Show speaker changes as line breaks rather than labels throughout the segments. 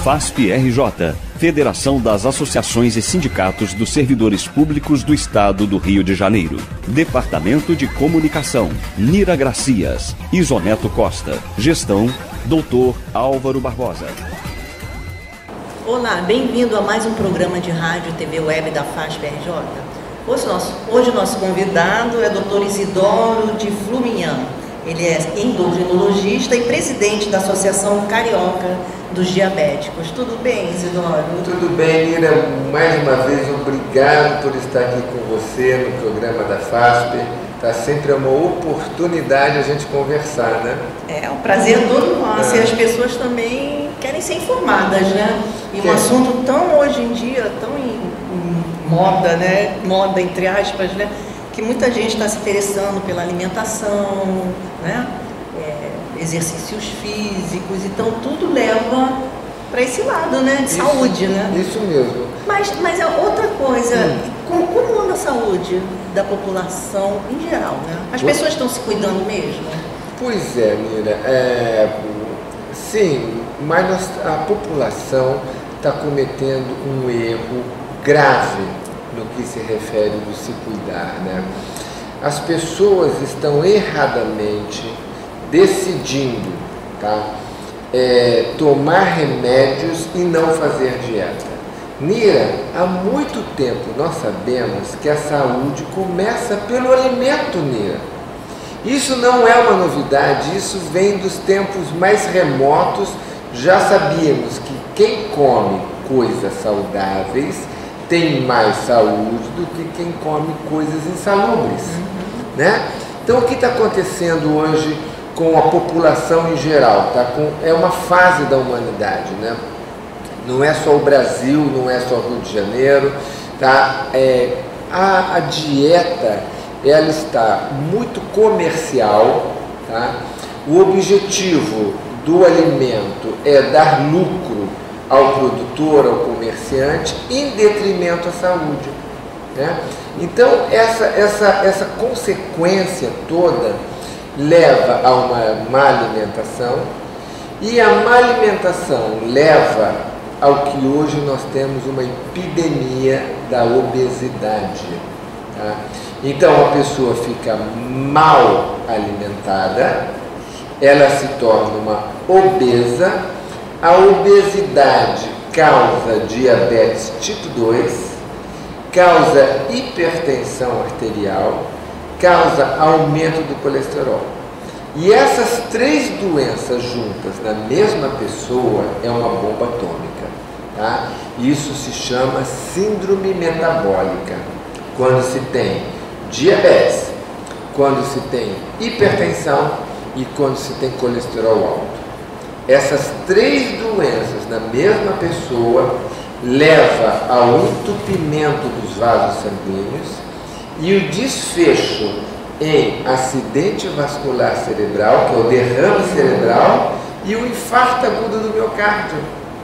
FASP-RJ, Federação das Associações e Sindicatos dos Servidores Públicos do Estado do Rio de Janeiro. Departamento de Comunicação, Nira Gracias, Isoneto Costa. Gestão, Dr. Álvaro Barbosa.
Olá, bem-vindo a mais um programa de rádio e TV web da FASP-RJ. Hoje o nosso convidado é Dr. Isidoro de Fluminhan. Ele é endocrinologista e presidente da Associação Carioca dos Diabéticos. Tudo bem, Isidoro?
Tudo bem, Nira. Mais uma vez, obrigado por estar aqui com você no programa da FASP. Está sempre uma oportunidade a gente conversar, né?
É um prazer todo nosso. E as pessoas também querem ser informadas, né? E um assunto tão, hoje em dia, tão em moda, né? Moda, entre aspas, né? Que muita gente está se interessando pela alimentação, né? Exercícios físicos, então tudo leva para esse lado, né? De saúde, né?
Isso mesmo.
Mas é outra coisa, como anda a saúde da população em geral, né? As pessoas estão se cuidando mesmo?
Pois é, Mira. Sim, mas a população está cometendo um erro grave no que se refere do se cuidar, né? As pessoas estão erradamente decidindo, tá? Tomar remédios e não fazer dieta. Nira, há muito tempo nós sabemos que a saúde começa pelo alimento, Nira. Isso não é uma novidade, isso vem dos tempos mais remotos. Já sabíamos que quem come coisas saudáveis tem mais saúde do que quem come coisas insalubres, né? Então, o que está acontecendo hoje com a população em geral? É uma fase da humanidade, né? Não é só o Brasil, não é só o Rio de Janeiro, tá? A dieta, ela está muito comercial, tá? O objetivo do alimento é dar lucro ao produtor, ao comerciante, em detrimento à saúde, né? Então, essa consequência toda leva a uma má alimentação, e a má alimentação leva ao que hoje nós temos uma epidemia da obesidade, tá? Então, a pessoa fica mal alimentada, ela se torna uma obesa. A obesidade causa diabetes tipo 2, causa hipertensão arterial, causa aumento do colesterol. E essas três doenças juntas na mesma pessoa é uma bomba atômica, tá? Isso se chama síndrome metabólica. Quando se tem diabetes, quando se tem hipertensão e quando se tem colesterol alto. Essas três doenças na mesma pessoa leva ao entupimento dos vasos sanguíneos e o desfecho em acidente vascular cerebral, que é o derrame cerebral, e o infarto agudo do miocárdio.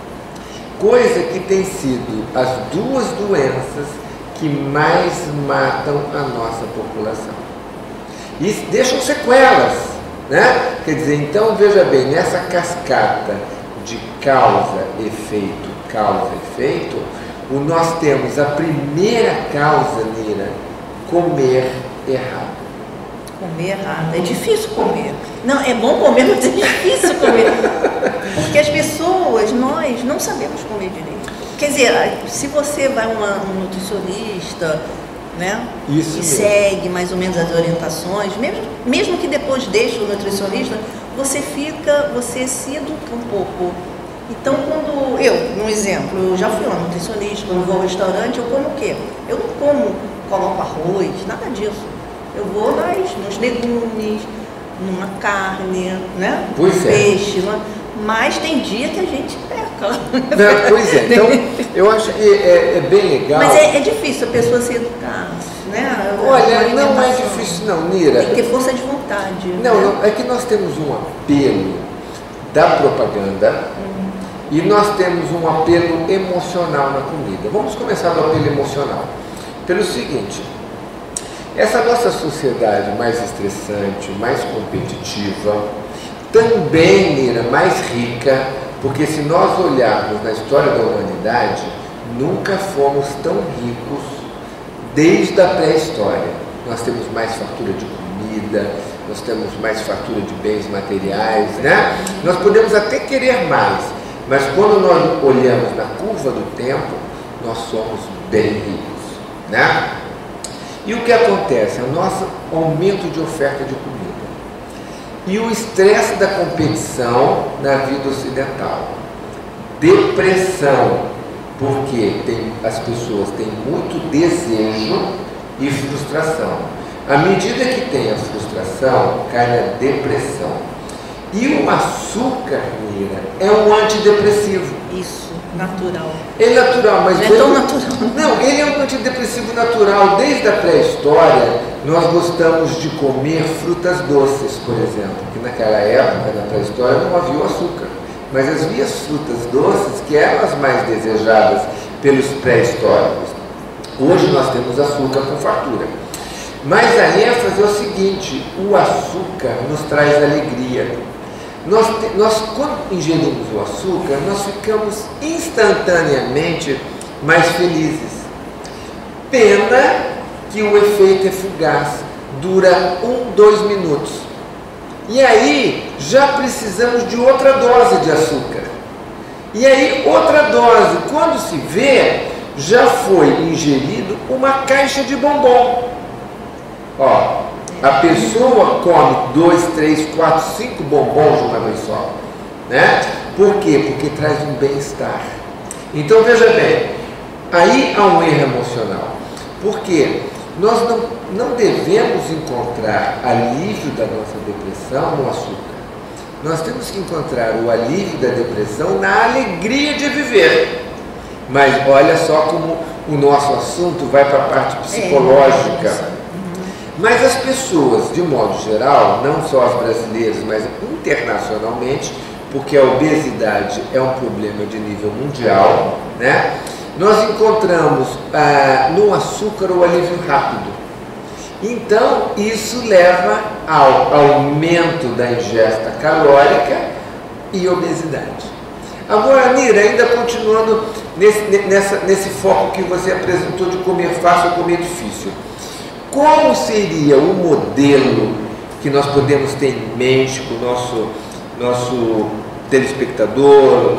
Coisa que tem sido as duas doenças que mais matam a nossa população. E deixam sequelas, né? Quer dizer, então veja bem, nessa cascata de causa-efeito, nós temos a primeira causa, Nira, comer errado.
Comer errado. É difícil comer. Não, é bom comer, mas é difícil comer. Porque as pessoas, nós não sabemos comer direito. Quer dizer, se você vai a um nutricionista, né?
Isso
e segue mais ou menos as orientações, mesmo que depois deixe o nutricionista, você se educa um pouco. Então, quando um exemplo, eu já fui a um nutricionista, quando vou ao restaurante, eu como o quê? Eu não coloco arroz, nada disso. Eu vou nos legumes, numa carne, né? Peixe, mas tem dia que a gente peca.
Não, pois é, então eu acho que é bem legal.
Mas é difícil a pessoa se educar, né?
Olha, não é difícil não, Nira.
Tem que ter força de vontade.
Não, é que nós temos um apelo da propaganda e nós temos um apelo emocional na comida. Vamos começar do apelo emocional. Pelo seguinte, essa nossa sociedade mais estressante, mais competitiva, também, Nira, mais rica, Porque se nós olharmos na história da humanidade, nunca fomos tão ricos desde a pré-história. Nós temos mais fartura de comida, nós temos mais fartura de bens materiais, né? Nós podemos até querer mais, mas quando nós olhamos na curva do tempo, nós somos bem ricos, né? E o que acontece? É o nosso aumento de oferta de comida e o estresse da competição na vida ocidental, depressão, porque as pessoas têm muito desejo e frustração. À medida que tem a frustração, cai na depressão. E o açúcar, Nira, é um antidepressivo.
Isso, natural.
É natural, mas...
Não é tão natural.
Não, ele é um antidepressivo natural. Desde a pré-história, nós gostamos de comer frutas doces, por exemplo, que naquela época, na pré-história, não havia o açúcar. Mas havia as frutas doces que eram as mais desejadas pelos pré-históricos. Hoje nós temos açúcar com fartura. Mas a ênfase é o seguinte: o açúcar nos traz alegria. Nós quando ingerimos o açúcar, nós ficamos instantaneamente mais felizes. Pena que o efeito é fugaz, dura 2 minutos. E aí já precisamos de outra dose de açúcar. E aí outra dose, quando se vê, já foi ingerido uma caixa de bombom. Ó, a pessoa come 2, 3, 4, 5 bombons de uma vez só, né? Por quê? Porque traz um bem-estar. Então veja bem, aí há um erro emocional. Por quê? Nós não devemos encontrar alívio da nossa depressão no açúcar. Nós temos que encontrar o alívio da depressão na alegria de viver. Mas olha só como o nosso assunto vai para a parte psicológica. Mas as pessoas, de modo geral, não só as brasileiras, mas internacionalmente, porque a obesidade é um problema de nível mundial, né? Nós encontramos no açúcar o alívio rápido. Então, isso leva ao aumento da ingesta calórica e obesidade. Agora, Nira, ainda continuando nesse foco que você apresentou de comer fácil ou comer difícil. Como seria o modelo que nós podemos ter em mente que o nosso telespectador,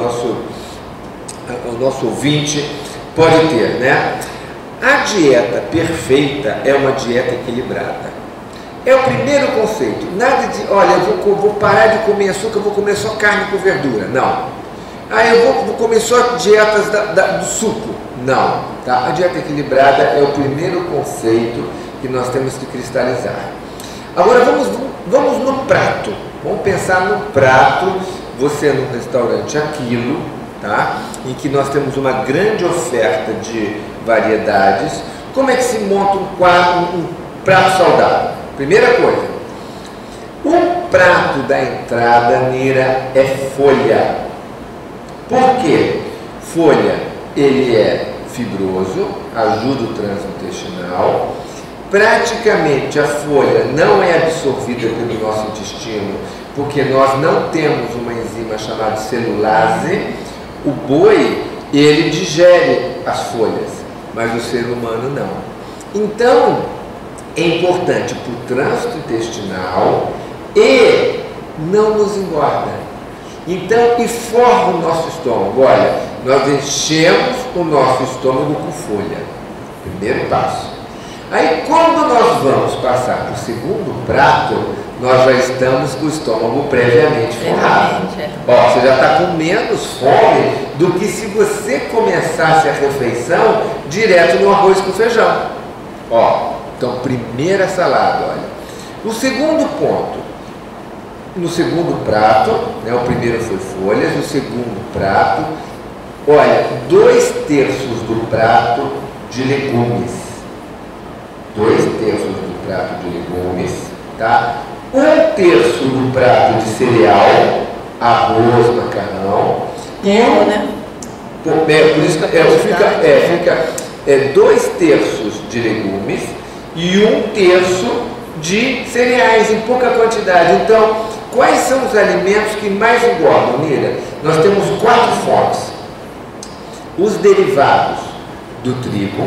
o nosso ouvinte pode ter, né? A dieta perfeita é uma dieta equilibrada. É o primeiro conceito. Nada de, olha, eu vou parar de comer açúcar, eu vou comer só carne com verdura. Não. Eu vou comer só dietas do suco. Não. Tá? A dieta equilibrada é o primeiro conceito que nós temos que cristalizar. Agora vamos no prato. Vamos pensar no prato, você num restaurante aquilo, tá? Em que nós temos uma grande oferta de variedades. Como é que se monta um prato saudável? Primeira coisa, o prato da entrada, Nira, é folha. Por quê? Folha, ele é fibroso, ajuda o trânsito intestinal. Praticamente a folha não é absorvida pelo nosso intestino, porque nós não temos uma enzima chamada celulase. O boi, ele digere as folhas, mas o ser humano não. Então, é importante para o trânsito intestinal e não nos engorda. Então, e forma o nosso estômago. Olha, nós enchemos o nosso estômago com folha. Primeiro passo. Aí, quando nós vamos passar para o segundo prato, nós já estamos com o estômago previamente forrado. Ó, você já está com menos fome do que se você começasse a refeição direto no arroz com feijão. Ó, então, primeira salada, olha. O segundo ponto, no segundo prato, né, o primeiro foi folhas, o segundo prato, olha, 2/3 do prato de legumes. 2/3 do prato de legumes, tá? 1/3 do prato de cereal, arroz, macarrão.
Né?
Por isso que fica 2/3 de legumes e 1/3 de cereais, em pouca quantidade. Então, Quais são os alimentos que mais engordam, Nira? Nós temos 4 fontes. Os derivados do trigo,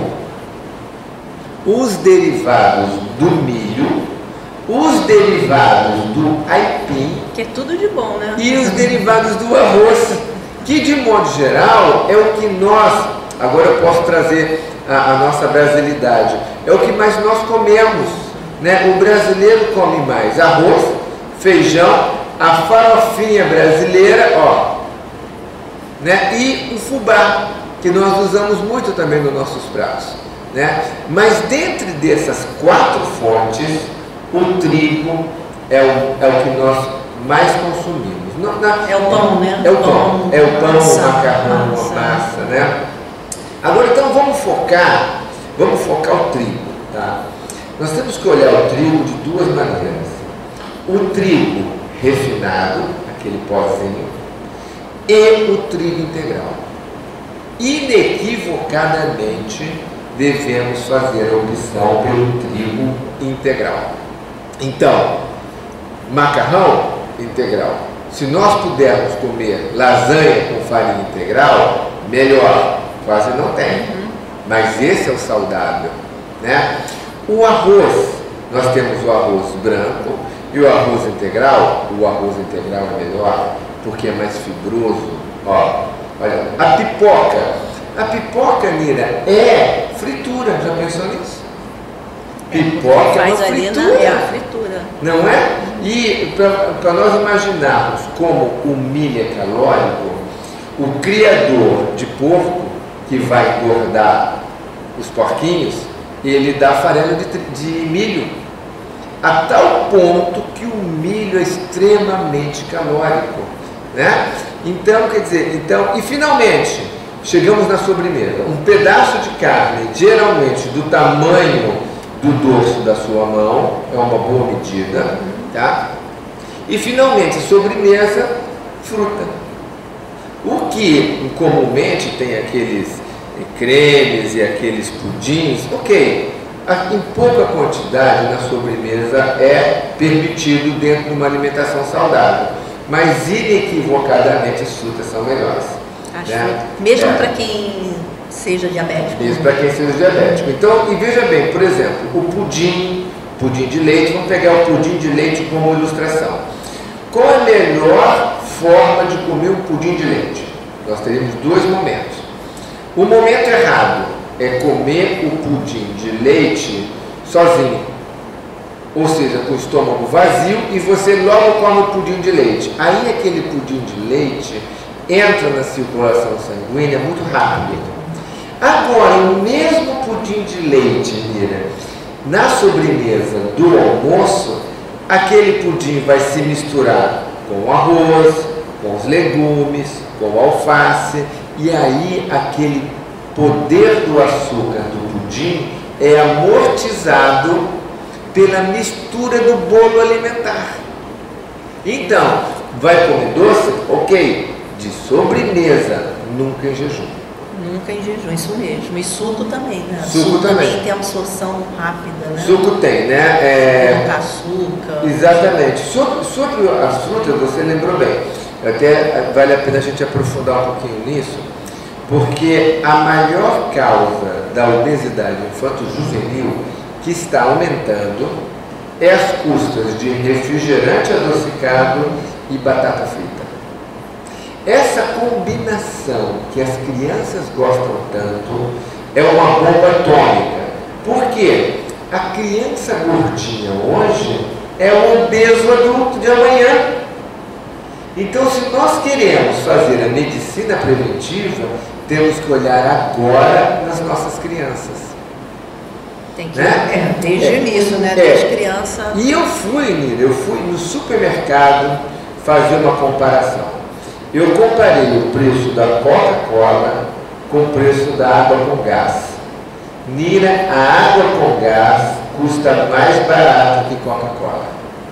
os derivados do milho, os derivados do aipim,
que é tudo de bom, né?
E os derivados do arroz, que de modo geral é o que nós, agora eu posso trazer a nossa brasilidade, é o que mais nós comemos, né? O brasileiro come mais arroz, feijão, a farofinha brasileira, ó, né? E o fubá, que nós usamos muito também nos nossos pratos, né? Mas dentre dessas 4 fontes, o trigo é o que nós mais consumimos.
É o pão, né?
É o pão, o macarrão, a massa, né? Agora então vamos focar o trigo, tá? Nós temos que olhar o trigo de 2 maneiras. O trigo refinado, aquele pozinho, e o trigo integral. Inequivocadamente devemos fazer a opção pelo trigo integral. Então, macarrão integral. Se nós pudermos comer lasanha com farinha integral, melhor. Quase não tem, mas esse é o saudável, né? O arroz, nós temos o arroz branco e o arroz integral. O arroz integral é melhor porque é mais fibroso. Ó, olha, a pipoca, Nira, é fritura. Já pensou nisso? Pipoca é uma fritura.
É a fritura.
Não é? E para nós imaginarmos como o milho é calórico, o criador de porco que vai engordar os porquinhos, ele dá farelo de milho, a tal ponto que o milho é extremamente calórico, né? Então, quer dizer, e finalmente, chegamos na sobremesa. Um pedaço de carne, geralmente do tamanho do dorso da sua mão, é uma boa medida, tá? E finalmente, sobremesa, fruta. O que comumente tem aqueles cremes e aqueles pudins, ok, em pouca quantidade na sobremesa é permitido dentro de uma alimentação saudável, mas inequivocadamente as frutas são melhores. Né?
Mesmo para quem seja diabético.
Mesmo para quem seja diabético. Então, e veja bem, por exemplo, o pudim de leite, vamos pegar o pudim de leite como ilustração. Qual é a melhor forma de comer um pudim de leite? Nós teremos 2 momentos. O momento errado é comer o pudim de leite sozinho, ou seja, com o estômago vazio, e você logo come o pudim de leite. Aí aquele pudim de leite entra na circulação sanguínea muito rápido. Agora, o mesmo pudim de leite, Mira, na sobremesa do almoço, aquele pudim vai se misturar com o arroz, com os legumes, com o alface, e aí aquele poder do açúcar do pudim é amortizado pela mistura do bolo alimentar. Então, vai comer doce? Ok. De sobremesa, nunca em jejum.
Nunca em jejum, isso mesmo. E suco também, né?
Suco também
tem absorção rápida, né?
Suco tem, né?
Com açúcar.
Exatamente. Sobre as frutas, você lembrou bem. Até vale a pena a gente aprofundar um pouquinho nisso, porque a maior causa da obesidade infanto-juvenil que está aumentando é as custas de refrigerante adocicado e batata frita. Essa combinação que as crianças gostam tanto é uma bomba atômica. Por quê? A criança gordinha hoje é o obeso adulto de amanhã. Então, se nós queremos fazer a medicina preventiva, temos que olhar agora nas nossas crianças.
Tem que ir desde o início, né? Desde criança.
E eu fui no supermercado fazer uma comparação. Eu comparei o preço da Coca-Cola com o preço da água com gás. Nira, a água com gás custa mais barato que Coca-Cola.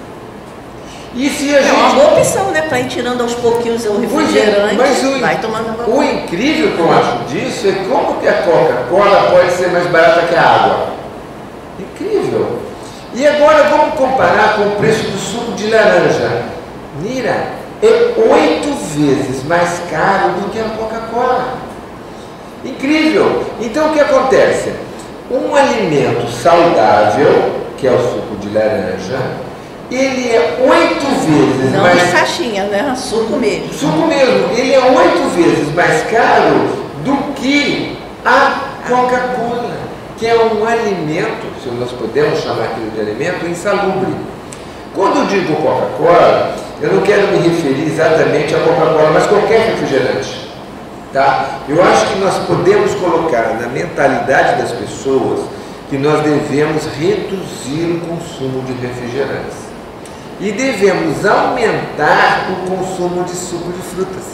E se a gente...
uma boa opção, né? Para ir tirando aos pouquinhos o refrigerante,
mas
vai tomando água.
O incrível que eu acho disso é como que a Coca-Cola pode ser mais barata que a água. Incrível. E agora vamos comparar com o preço do suco de laranja. Nira, é 8 vezes mais caro do que a Coca-Cola. Incrível! Então o que acontece? Um alimento saudável, que é o suco de laranja, ele é 8 vezes
não
mais...
Não na caixinha, né? Suco mesmo.
Suco mesmo. Ele é 8 vezes mais caro do que a Coca-Cola, que é um alimento, se nós podemos chamar aquilo de alimento, insalubre. Quando eu digo Coca-Cola, eu não quero me referir exatamente a Coca-Cola, mas qualquer refrigerante. Tá? Eu acho que nós podemos colocar na mentalidade das pessoas que nós devemos reduzir o consumo de refrigerantes e devemos aumentar o consumo de suco de frutas.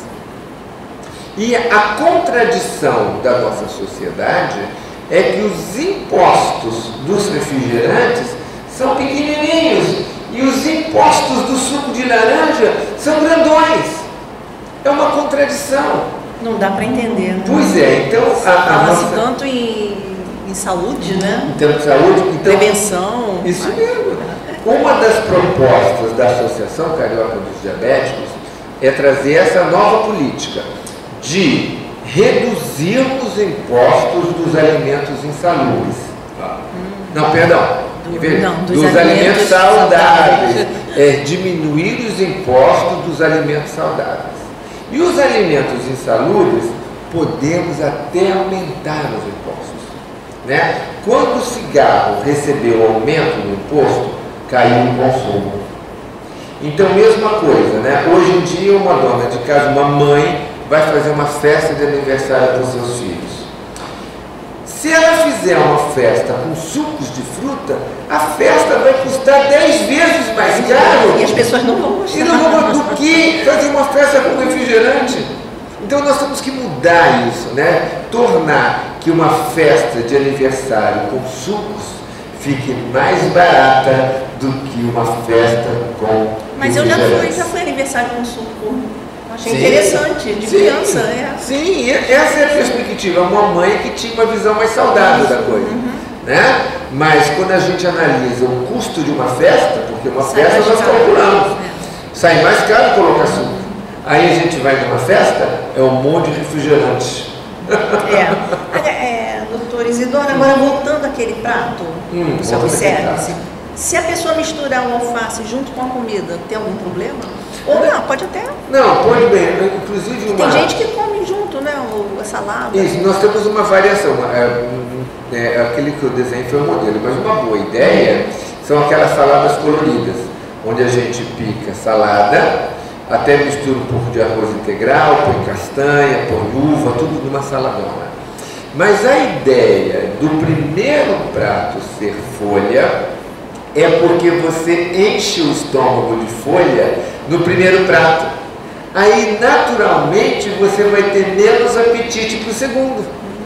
E a contradição da nossa sociedade é que os impostos dos refrigerantes são pequenininhos e os impostos do suco de laranja são grandões. É uma contradição.
Não dá para entender, né?
Pois é, então
fala-se tanto em saúde, né?
Em termos de saúde, então,
prevenção.
Isso mesmo. Uma das propostas da Associação Carioca dos Diabéticos é trazer essa nova política de reduzir os impostos dos alimentos insalubres. Não, perdão. Dos alimentos saudáveis. É diminuir os impostos dos alimentos saudáveis. E os alimentos insalubres, podemos até aumentar os impostos. Né? Quando o cigarro recebeu aumento no imposto, caiu o consumo. Então, mesma coisa, né? Hoje em dia, uma dona de casa, uma mãe, vai fazer uma festa de aniversário para os seus filhos. Se ela fizer uma festa com sucos de fruta, a festa vai custar 10 vezes mais caro.
E as pessoas não vão gostar.
E não vão do que fazer uma festa com refrigerante. Então nós temos que mudar isso, né? Tornar que uma festa de aniversário com sucos fique mais barata do que uma festa com
Mas eu já fui aniversário com suco. Achei interessante, de criança.
Sim, essa é a perspectiva. Uma mãe que tinha uma visão mais saudável da coisa. Né? Mas quando a gente analisa o custo de uma festa, porque uma festa nós calculamos, sai mais caro colocar suco. Aí a gente vai numa festa, é um monte de refrigerante.
Doutor Isidoro, agora voltando àquele prato, self-service, se a pessoa misturar um alface junto com a comida, tem algum problema? Ou não, pode até.
Não, pode bem. Inclusive
tem gente que come junto, né? A salada.
Isso, nós temos uma variação. Aquele que eu desenhei foi o modelo, mas uma boa ideia são aquelas saladas coloridas, onde a gente pica salada, até mistura um pouco de arroz integral, põe castanha, põe uva, tudo numa saladona. Mas a ideia do primeiro prato ser folha é porque você enche o estômago de folha no primeiro prato. Aí, naturalmente, você vai ter menos apetite para o segundo.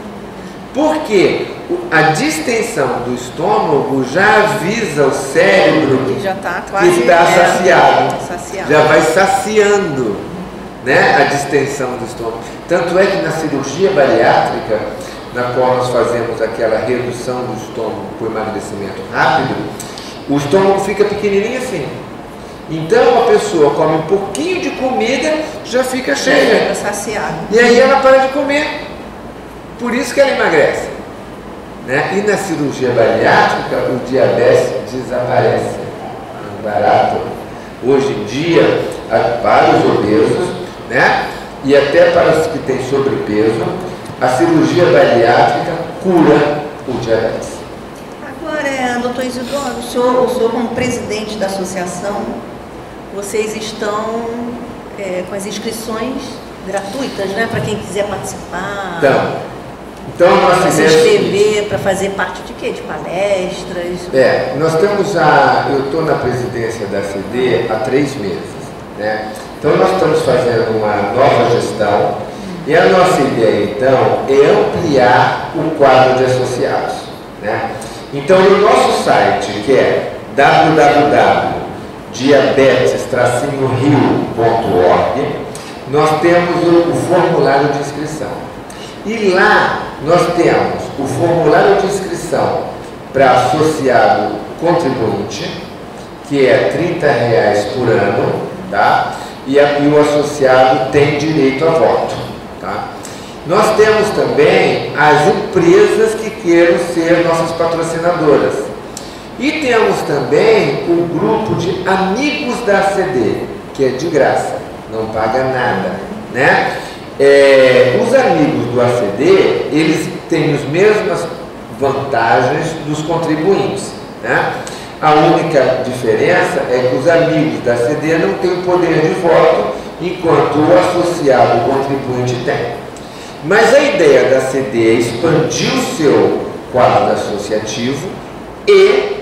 Porque a distensão do estômago já avisa o cérebro
que já está
saciado. Já vai saciando, né, a distensão do estômago. Tanto é que na cirurgia bariátrica, na qual nós fazemos aquela redução do estômago por emagrecimento rápido, o estômago fica pequenininho assim. Então a pessoa come um pouquinho de comida, já fica cheia.
Fica saciada.
E aí ela para de comer. Por isso que ela emagrece. Né? E na cirurgia bariátrica, o diabetes desaparece. Barato. Hoje em dia, para os obesos, né? E até para os que têm sobrepeso, a cirurgia bariátrica cura o diabetes.
Agora, doutor Isidoro, o senhor como presidente da associação, vocês estão com as inscrições gratuitas, né? Para quem quiser participar.
Então nós
se inscrever para fazer parte de quê? De palestras?
Nós temos eu estou na presidência da CD há 3 meses, né? Então nós estamos fazendo uma nova gestão e a nossa ideia então é ampliar o quadro de associados, né? Então no nosso site, que é www.diabetes-rio.org, nós temos o formulário de inscrição. E lá nós temos o formulário de inscrição para associado contribuinte, que é R$ 30 por ano, tá? E o associado tem direito a voto, tá? Nós temos também as empresas que queiram ser nossas patrocinadoras. E temos também o grupo de amigos da ACD, que é de graça, não paga nada, né? Os amigos do ACD, eles têm as mesmas vantagens dos contribuintes, né? A única diferença é que os amigos da ACD não têm o poder de voto, enquanto o associado, o contribuinte, tem. Mas a ideia da ACD é expandir o seu quadro associativo e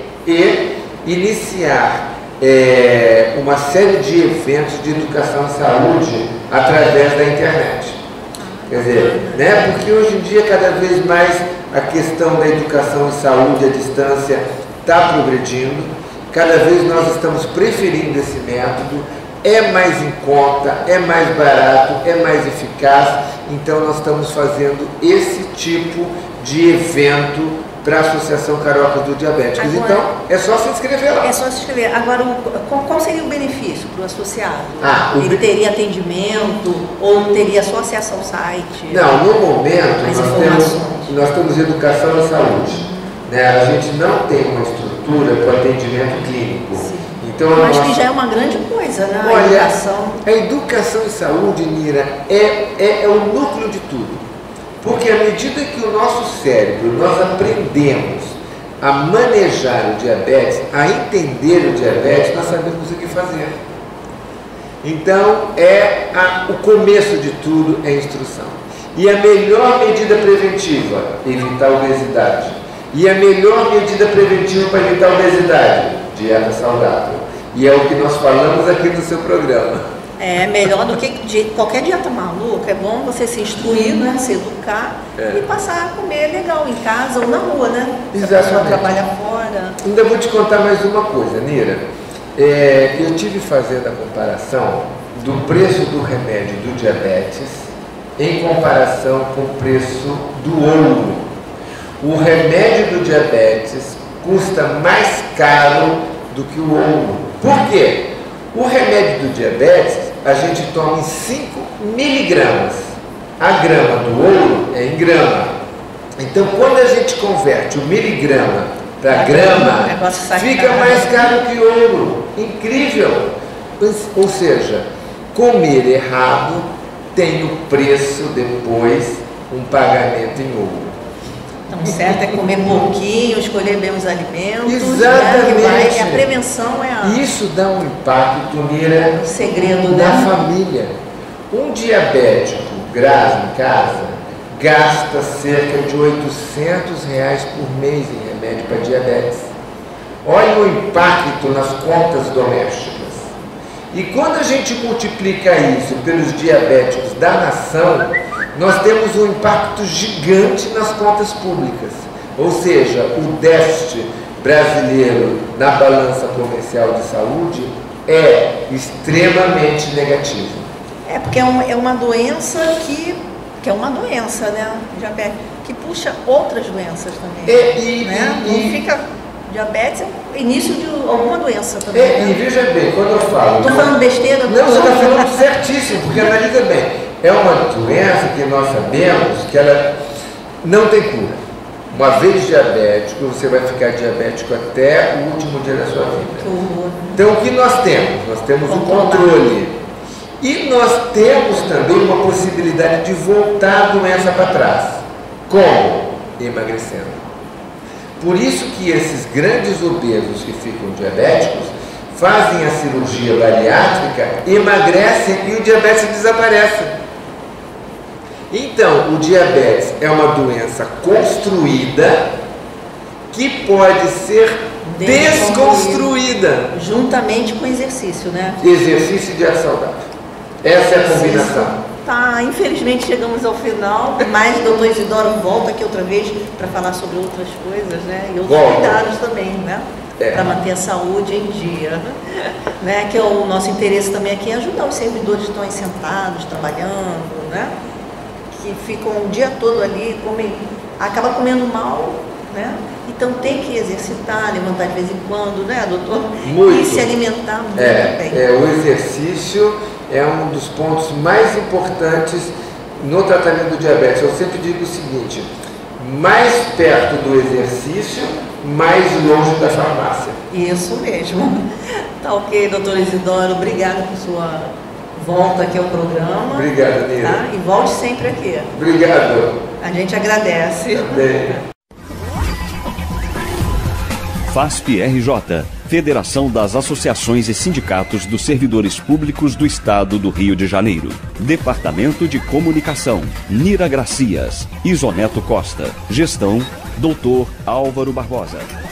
iniciar uma série de eventos de educação e saúde através da internet. Quer dizer, né? Porque hoje em dia cada vez mais a questão da educação e saúde à distância está progredindo, cada vez nós estamos preferindo esse método, é mais em conta, é mais barato, é mais eficaz, então nós estamos fazendo esse tipo de evento para a Associação Cariocas do Diabéticos. Agora, então, é só se inscrever lá.
É só se inscrever. Agora, qual seria o benefício para o associado? Ele teria atendimento ou teria só acesso ao site?
Não, no momento nós temos educação e saúde. Né? A gente não tem uma estrutura para atendimento clínico.
Sim. Então, mas que já é uma grande coisa, né?
Olha, a educação. A educação e saúde, Nira, é o núcleo de tudo. Porque à medida que o nosso cérebro, nós aprendemos a manejar o diabetes, a entender o diabetes, nós sabemos o que fazer. Então, o começo de tudo é instrução. E a melhor medida preventiva, evitar a obesidade. E a melhor medida preventiva para evitar a obesidade, dieta saudável. E é o que nós falamos aqui no seu programa.
É melhor do que qualquer dieta maluca. É bom você se instruir, né? Se educar e passar a comer legal em casa ou na rua, né?
Exatamente.
A pessoa trabalha fora.
Ainda vou te contar mais uma coisa, Nira. Eu tive fazendo a comparação do preço do remédio do diabetes em comparação com o preço do ouro. O remédio do diabetes custa mais caro do que o ouro. Por quê? O remédio do diabetes a gente toma em 5 miligramas. A grama do ouro é em grama. Então, quando a gente converte o miligrama para grama, fica mais caro que ouro. Incrível! Ou seja, comer errado tem o preço depois, um pagamento em ouro.
Então, certo é comer pouquinho, escolher bem os alimentos.
Exatamente.
Né, a prevenção é
Isso dá um impacto, Nira,
o segredo
da família. Um diabético grave em casa gasta cerca de R$ 800 por mês em remédio para diabetes. Olha o impacto nas contas domésticas. E quando a gente multiplica isso pelos diabéticos da nação, nós temos um impacto gigante nas contas públicas. Ou seja, o déficit brasileiro na balança comercial de saúde é extremamente negativo.
Porque é uma doença que é uma doença, né? Diabetes, que puxa outras doenças também. Não fica diabetes, é início de alguma doença também.
E veja bem, quando eu falo...
Estou falando besteira?
Não, você está falando certíssimo, porque analisa bem. É uma doença que nós sabemos que ela não tem cura. Uma vez diabético, você vai ficar diabético até o último dia da sua vida. Então, o que nós temos? Nós temos o controle. E nós temos também uma possibilidade de voltar a doença para trás. Como? Emagrecendo. Por isso que esses grandes obesos que ficam diabéticos fazem a cirurgia bariátrica, emagrecem e o diabetes desaparece. Então, o diabetes é uma doença construída que pode ser desconstruída.
Juntamente com exercício, né?
Exercício e dieta saudável. Essa é a combinação.
Tá, infelizmente chegamos ao final, mas o doutor Isidoro volta aqui outra vez para falar sobre outras coisas, né? E outros cuidados também, né? Para manter a saúde em dia, né? Que é o nosso interesse também aqui é ajudar os servidores que estão aí sentados, trabalhando, né? Que ficam o dia todo ali, acaba comendo mal né? Então tem que exercitar, levantar de vez em quando, né, doutor?
Muito.
E se alimentar muito bem.
O exercício é um dos pontos mais importantes no tratamento do diabetes. Eu sempre digo o seguinte: mais perto do exercício, mais longe da farmácia.
Isso mesmo. Tá ok, doutor Isidoro, obrigada por sua volta aqui ao programa.
Obrigado, Nira.
Tá? E volte sempre aqui.
Obrigado.
A gente agradece.
Também.
FASP-RJ, Federação das Associações e Sindicatos dos Servidores Públicos do Estado do Rio de Janeiro. Departamento de Comunicação, Nira Gracias, Isoneto Costa. Gestão, Dr. Álvaro Barbosa.